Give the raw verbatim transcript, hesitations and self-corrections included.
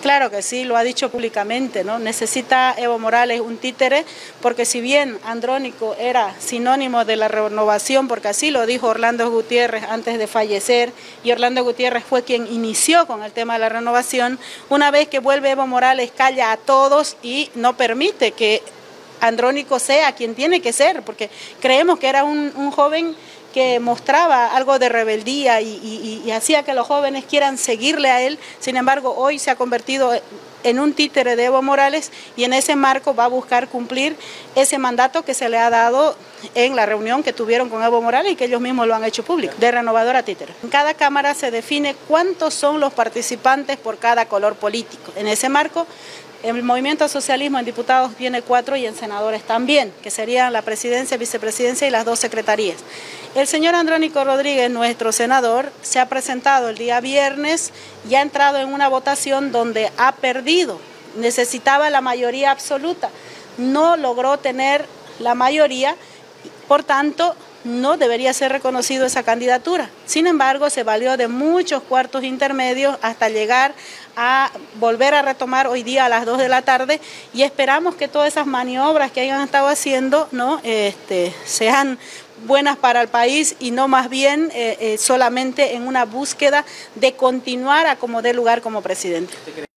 Claro que sí, lo ha dicho públicamente, ¿no? Necesita Evo Morales un títere, porque si bien Andrónico era sinónimo de la renovación, porque así lo dijo Orlando Gutiérrez antes de fallecer, y Orlando Gutiérrez fue quien inició con el tema de la renovación, una vez que vuelve Evo Morales calla a todos y no permite que Andrónico sea quien tiene que ser, porque creemos que era un, un joven que mostraba algo de rebeldía y, y, y hacía que los jóvenes quieran seguirle a él. Sin embargo, hoy se ha convertido en un títere de Evo Morales y en ese marco va a buscar cumplir ese mandato que se le ha dado en la reunión que tuvieron con Evo Morales y que ellos mismos lo han hecho público, de renovadora títere. En cada cámara se define cuántos son los participantes por cada color político. En ese marco, el movimiento socialismo en diputados tiene cuatro y en senadores también, que serían la presidencia, vicepresidencia y las dos secretarías. El señor Andrónico Rodríguez, nuestro senador, se ha presentado el día viernes y ha entrado en una votación donde ha perdido. Necesitaba la mayoría absoluta, no logró tener la mayoría, por tanto, no debería ser reconocido esa candidatura. Sin embargo, se valió de muchos cuartos intermedios hasta llegar a volver a retomar hoy día a las dos de la tarde y esperamos que todas esas maniobras que hayan estado haciendo, ¿no? este, sean buenas para el país y no más bien eh, eh, solamente en una búsqueda de continuar a como dé lugar como presidente.